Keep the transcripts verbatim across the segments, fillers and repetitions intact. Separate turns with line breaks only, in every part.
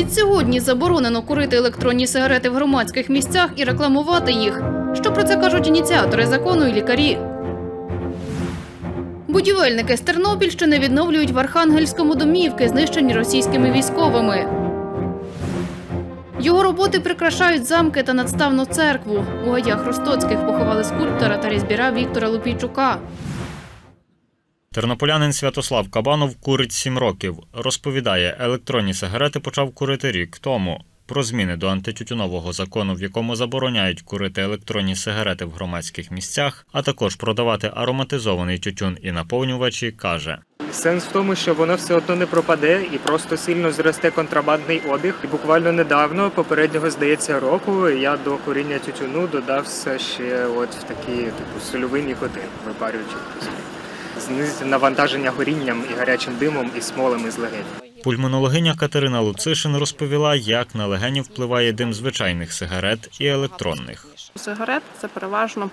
Відсьогодні заборонено курити електронні сигарети в громадських місцях і рекламувати їх. Що про це кажуть ініціатори закону і лікарі? Будівельники з Тернопільщини відновлюють в Архангельському домівки, знищені російськими військовими. Його роботи прикрашають замки та надставну церкву. У гаях Ростоцьких поховали скульптора та різьбіра Віктора Лупійчука.
Тернополянин Святослав Кабанов курить сім років. Розповідає, електронні сигарети почав курити рік тому. Про зміни до антитютюнового закону, в якому забороняють курити електронні сигарети в громадських місцях, а також продавати ароматизований тютюн і наповнювачі, каже.
Сенс в тому, що воно все одно не пропаде і просто сильно зросте контрабандний обіг. І буквально недавно, попереднього, здається, року, я до куріння тютюну додався ще от в такі типу сольовий нікотин, випарюючи. Знизити навантаження горінням і гарячим димом і смолами з легень.
Пульмонологиня Катерина Луцишин розповіла, як на легені впливає дим звичайних сигарет і електронних.
Сигарет – це переважно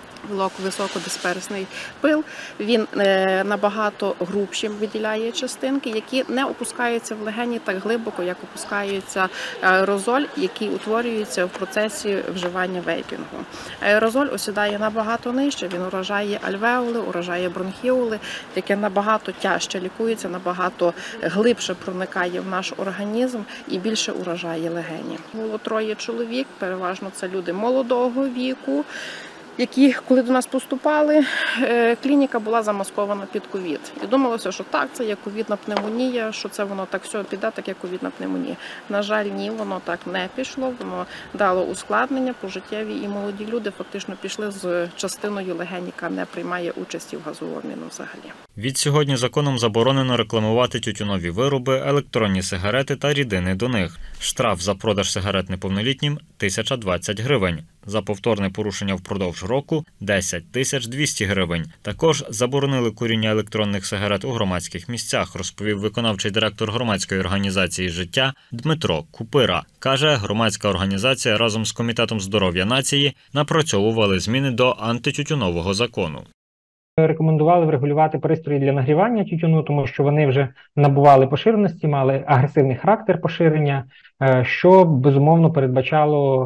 високодисперсний пил. Він набагато грубші виділяє частинки, які не опускаються в легені так глибоко, як опускається аерозоль, який утворюється в процесі вживання вейпінгу. Аерозоль осідає набагато нижче, він уражає альвеоли, уражає бронхіоли, яке набагато тяжче лікується, набагато глибше проникає в наш організм і більше уражає легені. Було троє чоловік, переважно це люди молодого віку, які, коли до нас поступали, клініка була замаскована під ковід. І думалося, що так, це є ковідна пневмонія, що це воно так все піде, так як ковідна пневмонія. На жаль, ні, воно так не пішло, воно дало ускладнення пожиттєві, і молоді люди фактично пішли з частиною легень, яка не приймає участі в газообміну взагалі.
Відсьогодні законом заборонено рекламувати тютюнові вироби, електронні сигарети та рідини до них. Штраф за продаж сигарет неповнолітнім – тисяча двадцять гривень. За повторне порушення впродовж року – десять тисяч двісті гривень. Також заборонили куріння електронних сигарет у громадських місцях, розповів виконавчий директор громадської організації «Життя» Дмитро Купира. Каже, громадська організація разом з Комітетом здоров'я нації напрацьовували зміни до антитютюнового закону.
Рекомендували врегулювати пристрої для нагрівання тютюну, тому що вони вже набували поширеності, мали агресивний характер поширення, що, безумовно, передбачало,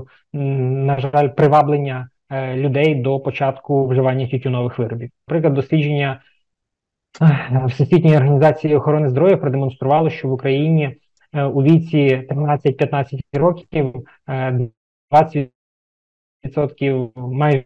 на жаль, приваблення людей до початку вживання тютюнових виробів. Наприклад, дослідження Всесвітньої організації охорони здоров'я продемонструвало, що в Україні у віці тринадцять-п'ятнадцять років двадцять відсотків майже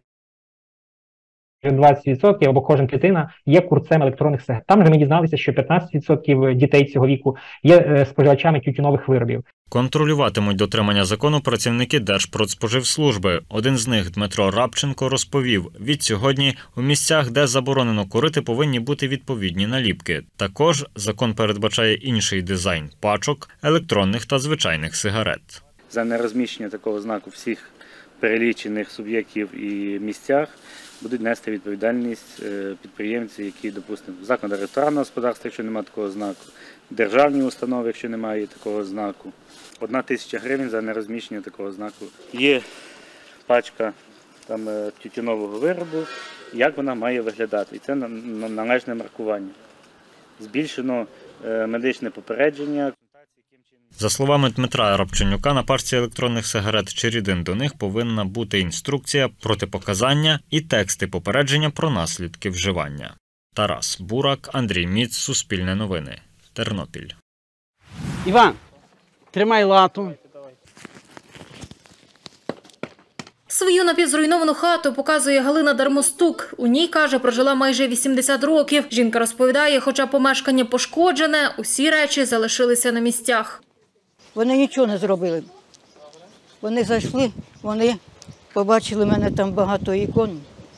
двадцять відсотків або кожен клітина є курцем електронних сигарет. Там же ми дізналися, що п'ятнадцять відсотків дітей цього віку є споживачами тютюнових виробів.
Контролюватимуть дотримання закону працівники Держпродспоживслужби. Один з них, Дмитро Рабченко, розповів, відсьогодні у місцях, де заборонено курити, повинні бути відповідні наліпки. Також закон передбачає інший дизайн пачок, електронних та звичайних сигарет.
За нерозміщення такого знаку всіх перелічених суб'єктів і місцях будуть нести відповідальність підприємці, які, допустимо, заклади ресторанного господарства, якщо немає такого знаку, державні установи, якщо немає такого знаку. Одна тисяча гривень за нерозміщення такого знаку. Є пачка там, тютюнового виробу, як вона має виглядати. І це належне маркування. Збільшено медичне попередження.
За словами Дмитра Рабченюка, на пачці електронних сигарет чи рідин до них повинна бути інструкція, протипоказання і тексти попередження про наслідки вживання. Тарас Бурак, Андрій Міц, Суспільне новини, Тернопіль.
Іван, тримай лату.
Свою напівзруйновану хату показує Галина Дармостук. У ній, каже, прожила майже вісімдесят років. Жінка розповідає, хоча помешкання пошкоджене, усі речі залишилися на місцях.
Вони нічого не зробили. Вони зайшли, вони побачили в мене там багато ікон.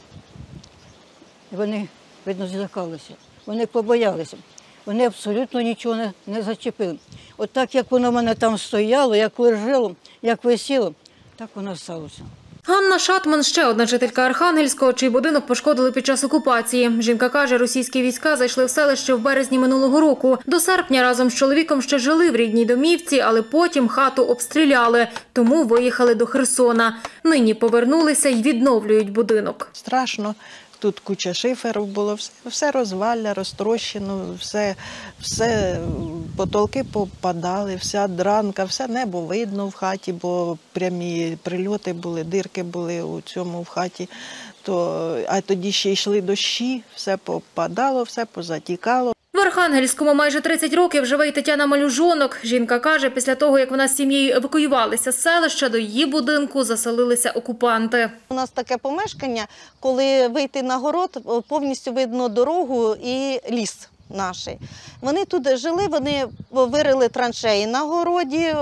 Вони, видно, злякалися. Вони побоялися. Вони абсолютно нічого не, не зачепили. От так, як воно в мене там стояло, як лежало, як висіло, так воно сталося.
Ганна Шатман – ще одна жителька Архангельського, чий будинок пошкодили під час окупації. Жінка каже, російські війська зайшли в селище в березні минулого року. До серпня разом з чоловіком ще жили в рідній домівці, але потім хату обстріляли, тому виїхали до Херсона. Нині повернулися і відновлюють будинок.
Страшно. тут куча шиферів було, все, все розвалля, розтрощено, все, все, потолки попадали, вся дранка, все небо видно в хаті, бо прямі прильоти були, дирки були у цьому в хаті. То, а тоді ще йшли дощі, все попадало, все позатікало.
В Архангельському майже тридцять років живе й Тетяна Малюжонок. Жінка каже, після того, як вона з сім'єю евакуювалися з селища, до її будинку заселилися окупанти.
У нас таке помешкання, коли вийти на город, повністю видно дорогу і ліс наш. Вони тут жили, вони вирили траншеї на городі,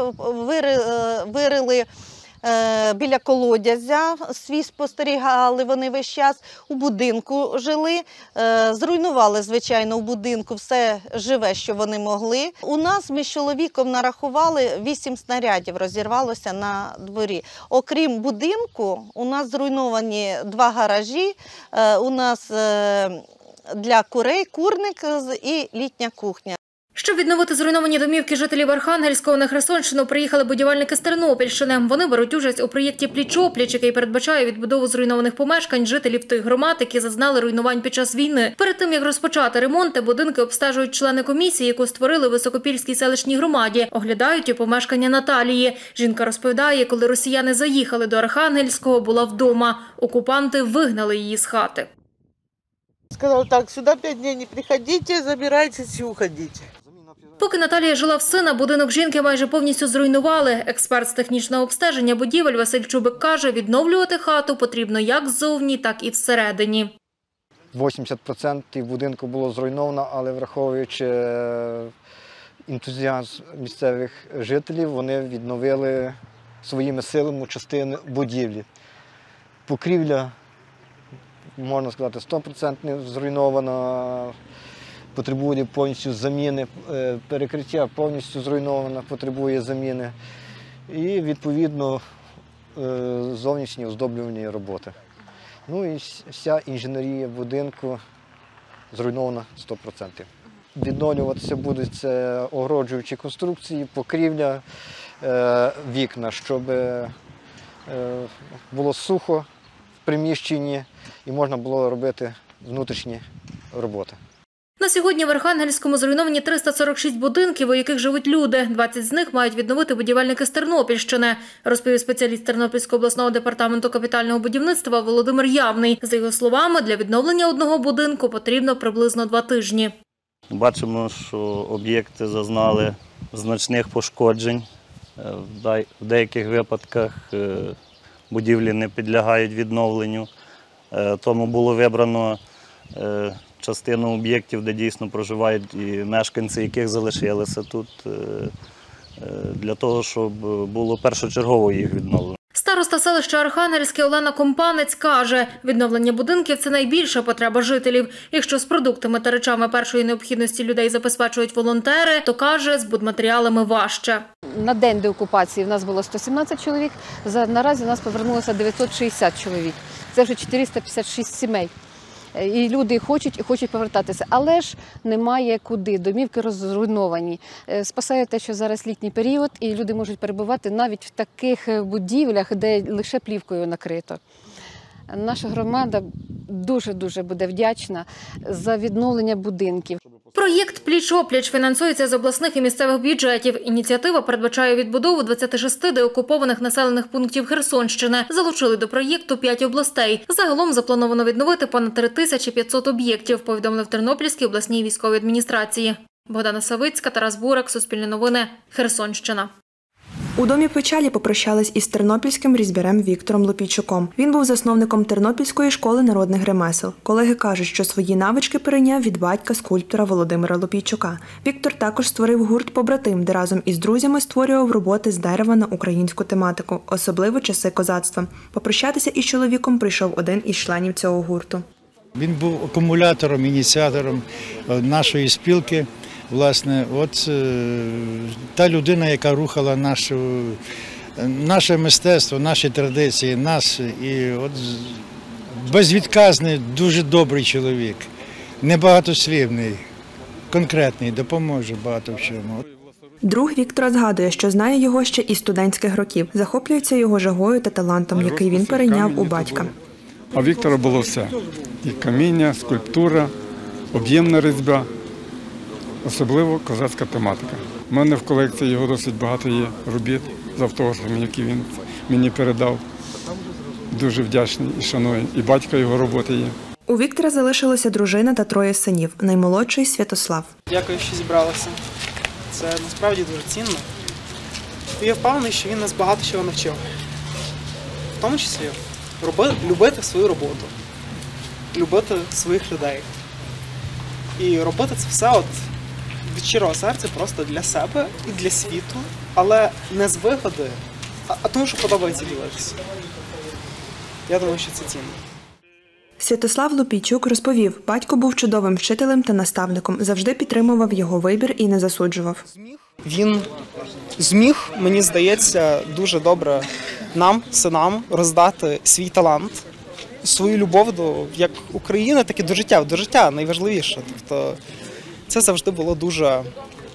вирили біля колодязя, свій спостерігали вони весь час, у будинку жили, зруйнували, звичайно, у будинку все живе, що вони могли. У нас ми з чоловіком нарахували вісім снарядів, розірвалося на дворі. Окрім будинку, у нас зруйновані два гаражі, у нас для курей курник і літня кухня.
Щоб відновити зруйновані домівки жителів Архангельського, на Херсонщину приїхали будівельники з Тернопільщини. Вони беруть участь у проєкті «Пліч-опліч», який передбачає відбудову зруйнованих помешкань жителів тих громад, які зазнали руйнувань під час війни. Перед тим, як розпочати ремонти, будинки обстежують члени комісії, яку створили в Високопільській селищній громаді. Оглядають і помешкання Наталії. Жінка розповідає, коли росіяни заїхали до Архангельського, була вдома. Окупанти вигнали її з хати.
Сказав так, сюди п'ять днів не приходіть, забирайтесь і уходіть.
Поки Наталія жила в сина, будинок жінки майже повністю зруйнували. Експерт з технічного обстеження будівель Василь Чубик каже, відновлювати хату потрібно як ззовні, так і всередині.
вісімдесят відсотків будинку було зруйновано, але враховуючи ентузіазм місцевих жителів, вони відновили своїми силами частини будівлі. Покрівля, можна сказати, сто відсотків зруйнована. Потребує повністю заміни, перекриття повністю зруйноване, потребує заміни і, відповідно, зовнішні оздоблювальні роботи. Ну і вся інженерія будинку зруйнована сто відсотків. Відновлюватися будуть це огороджуючі конструкції, покрівля, вікна, щоб було сухо в приміщенні і можна було робити внутрішні роботи.
На сьогодні в Архангельському зруйновані триста сорок шість будинків, у яких живуть люди. двадцять з них мають відновити будівельники з Тернопільщини, розповів спеціаліст Тернопільського обласного департаменту капітального будівництва Володимир Явний. За його словами, для відновлення одного будинку потрібно приблизно два тижні.
Бачимо, що об'єкти зазнали значних пошкоджень. В деяких випадках будівлі не підлягають відновленню. Тому було вибрано частину об'єктів, де дійсно проживають і мешканці, яких залишилися тут, для того, щоб було першочергово їх відновлено.
Староста селища Архангельське Олена Компанець каже, відновлення будинків – це найбільша потреба жителів. Якщо з продуктами та речами першої необхідності людей забезпечують волонтери, то, каже, з будматеріалами важче.
На день деокупації в нас було сто сімнадцять чоловік, наразі у нас повернулося дев'ятсот шістдесят чоловік. Це вже чотириста п'ятдесят шість сімей. І люди хочуть і хочуть повертатися, але ж немає куди, домівки розруйновані. Спасає те, що зараз літній період, і люди можуть перебувати навіть в таких будівлях, де лише плівкою накрито. Наша громада дуже-дуже буде вдячна за відновлення будинків.
Проєкт «Пліч-опліч» фінансується з обласних і місцевих бюджетів. Ініціатива передбачає відбудову двадцяти шести деокупованих населених пунктів Херсонщини. Залучили до проєкту п'ять областей. Загалом заплановано відновити понад три тисячі п'ятсот об'єктів, повідомили в Тернопільській обласній військовій адміністрації. Богдана Савицька, Тарас Бурак, Суспільне новини, Херсонщина.
У домі печалі попрощались із тернопільським різьбярем Віктором Лопійчуком. Він був засновником Тернопільської школи народних ремесел. Колеги кажуть, що свої навички перейняв від батька скульптора Володимира Лопійчука. Віктор також створив гурт «Побратим», де разом із друзями створював роботи з дерева на українську тематику, особливо часи козацтва. Попрощатися із чоловіком прийшов один із членів цього гурту.
Він був акумулятором, ініціатором нашої спілки. Власне, от та людина, яка рухала нашу, наше мистецтво, наші традиції, нас. І от безвідказний, дуже добрий чоловік, небагатослівний, конкретний, допоможе багато в чому.
Друг Віктора згадує, що знає його ще із студентських років. Захоплюється його жагою та талантом, який він перейняв у батька.
А в Віктора було все. І каміння, скульптура, об'ємна різьба, особливо козацька тематика. У мене в колекції його досить багато є робіт з автографами, які він мені передав. Дуже вдячний і шаную. І батька його роботи є.
У Віктора залишилося дружина та троє синів, наймолодший – Святослав.
Дякую, що зібралися. Це насправді дуже цінно. І я впевнений, що він нас багато чого навчив. В тому числі роби, любити свою роботу, любити своїх людей. І робити це все от від щирого серця просто для себе і для світу, але не з вигоди, а, а тому, що подобається ділитися. Я думаю, що це цінно.
Святослав Лупійчук розповів, батько був чудовим вчителем та наставником, завжди підтримував його вибір і не засуджував.
Він зміг, мені здається, дуже добре нам, синам, роздати свій талант, свою любов до як України, так і до життя, до життя найважливіше. Тобто це завжди було дуже,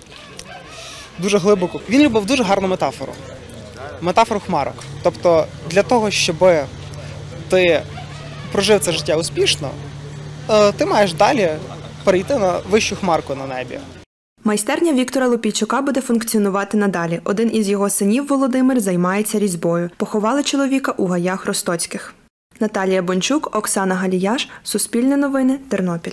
дуже глибоко. Він любив дуже гарну метафору, метафору хмарок. Тобто для того, щоб ти прожив це життя успішно, ти маєш далі перейти на вищу хмарку на небі.
Майстерня Віктора Лупійчука буде функціонувати надалі. Один із його синів, Володимир, займається різьбою. Поховали чоловіка у гаях Ростоцьких. Наталія Бончук, Оксана Галіяш, Суспільне новини, Тернопіль.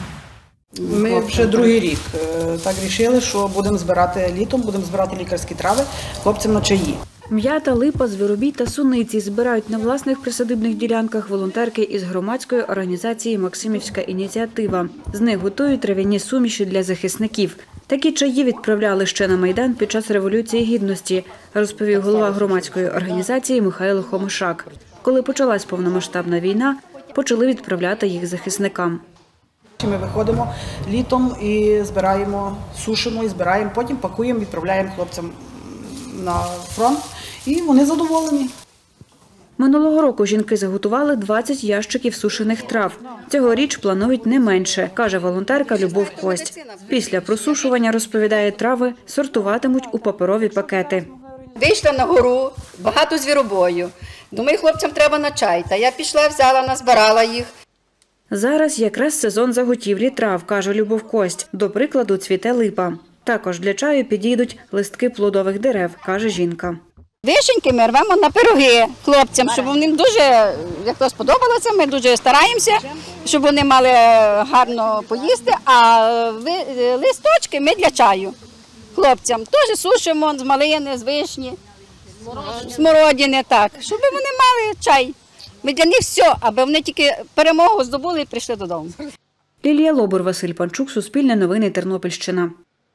Ми вже другий рік так вирішили, що будемо збирати літом, будемо збирати лікарські трави хлопцям на чаї.
М'ята, липа, звіробій та суниці збирають на власних присадибних ділянках волонтерки із громадської організації «Максимівська ініціатива». З них готують трав'яні суміші для захисників. Такі чаї відправляли ще на Майдан під час Революції Гідності, розповів голова громадської організації Михайло Хомишак. Коли почалась повномасштабна війна, почали відправляти їх захисникам.
Ми виходимо літом і збираємо, сушимо і збираємо, потім пакуємо, відправляємо хлопцям на фронт, і вони задоволені.
Минулого року жінки заготували двадцять ящиків сушених трав. Цьогоріч планують не менше, каже волонтерка Любов Кость. Після просушування, розповідає, трави сортуватимуть у паперові пакети.
Вийшла на гору, багато звіробою. Думаю, хлопцям треба на чай. Та я пішла, взяла, назбирала їх.
Зараз якраз сезон заготівлі трав, каже Любов Кость. До прикладу, цвіте липа. Також для чаю підійдуть листки плодових дерев, каже жінка.
Вишеньки ми рвемо на пироги хлопцям, щоб вони дуже, як то сподобалося, ми дуже стараємося, щоб вони мали гарно поїсти, а листочки ми для чаю хлопцям. Теж сушимо з малини, з вишні, смородини, так, щоб вони мали чай. Ми для них все, аби вони тільки перемогу здобули і прийшли додому.
Лілія Лобур, Василь Панчук, Суспільне новини, Тернопільщина.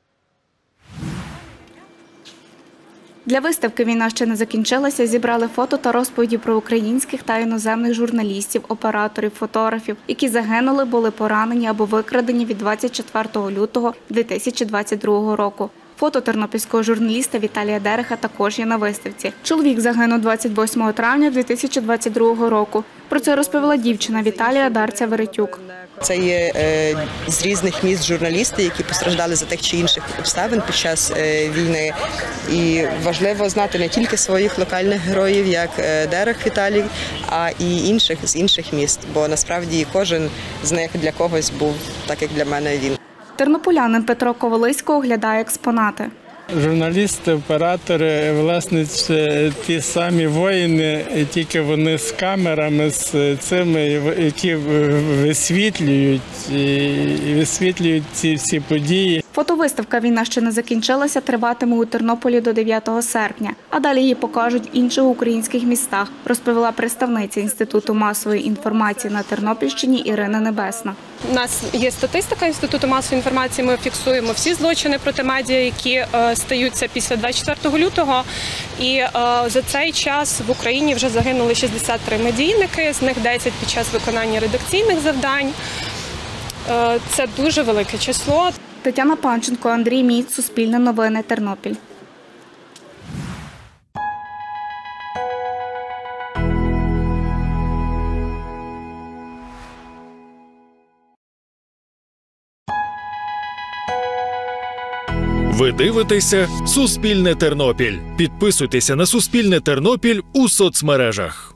Для виставки «Війна ще не закінчилася» зібрали фото та розповіді про українських та іноземних журналістів, операторів, фотографів, які загинули, були поранені або викрадені від двадцять четвертого лютого дві тисячі двадцять другого року. Фото тернопільського журналіста Віталія Дереха також є на виставці. Чоловік загинув двадцять восьмого травня дві тисячі двадцять другого року. Про це розповіла дівчина Віталія Дарця Веретюк.
Це є е, з різних міст журналісти, які постраждали за тих чи інших обставин під час е, війни. І важливо знати не тільки своїх локальних героїв, як е, Дерех Віталій, а і інших з інших міст. Бо насправді кожен з них для когось був, так як для мене він.
Тернополянин Петро Ковалисько оглядає експонати.
Журналісти, оператори, власне, ті самі воїни, тільки вони з камерами, з цими, які висвітлюють, і висвітлюють ці всі події.
Фотовиставка «Війна ще не закінчилася» триватиме у Тернополі до дев'ятого серпня, а далі її покажуть в інших українських містах, розповіла представниця Інституту масової інформації на Тернопільщині Ірина Небесна.
У нас є статистика Інституту масової інформації, ми фіксуємо всі злочини проти медіа, які е, стаються після двадцять четвертого лютого. І е, за цей час в Україні вже загинули шістдесят три медійники, з них десять під час виконання редакційних завдань. Е, це дуже велике число.
Тетяна Панченко, Андрій Міць, Суспільне новини, Тернопіль.
Ви дивитеся «Суспільне Тернопіль». Підписуйтеся на «Суспільне Тернопіль» у соцмережах.